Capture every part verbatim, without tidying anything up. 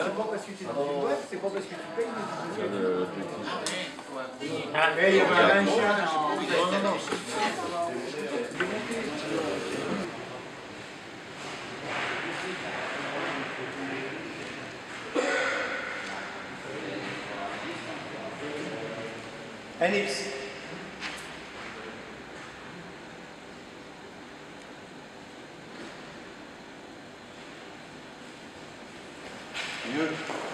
c'est pas parce que tu es dans une boîte, c'est pas parce que tu payes. Ah, mais il y avait un chien dans... Non, non, non. Un X. Mieux.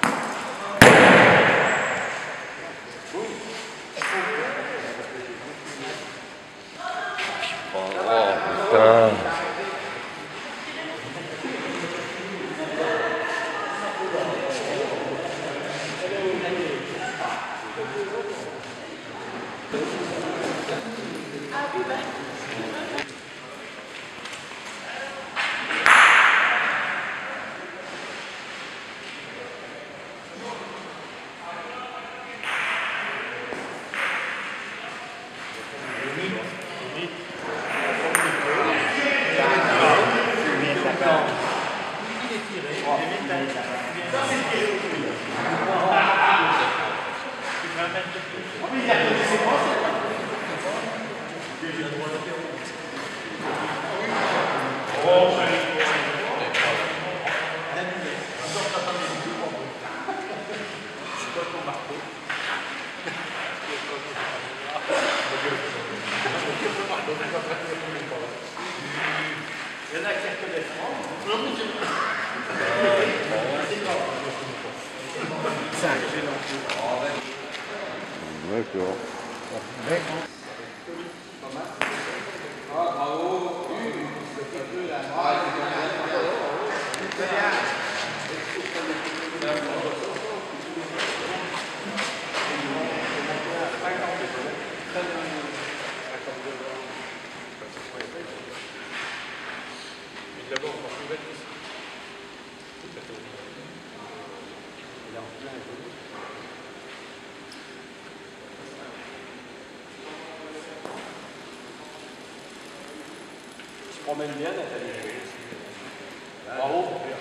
Oh putain. Il y en a quelques des francs. cinq. D'accord. Ah, bravo. D'abord, encore plus bête ici. Tout à fait. Il est en plein évolué. Tu promènes bien, Nathalie. Bravo.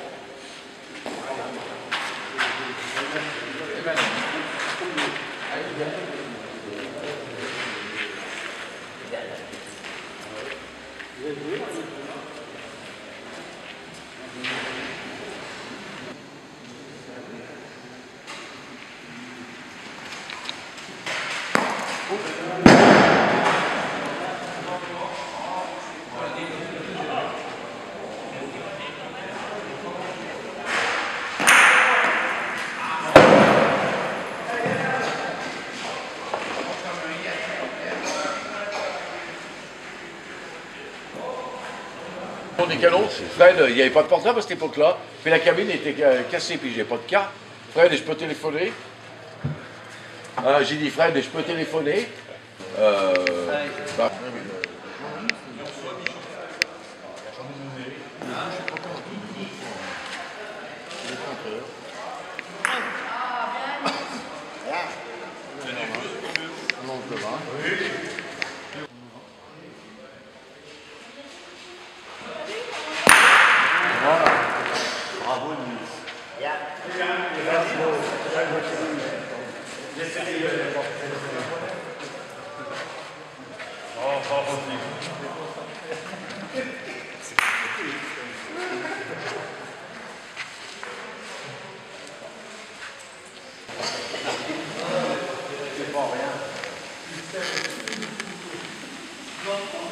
Des canons, Fred, il n'y avait pas de portable à cette époque-là, puis la cabine était cassée, puis j'ai pas de carte. Fred, je peux téléphoner. Ah, j'ai dit Fred, je peux téléphoner. Euh, bah. Bravo, Nice. Oh, bravo, c'est pas rien.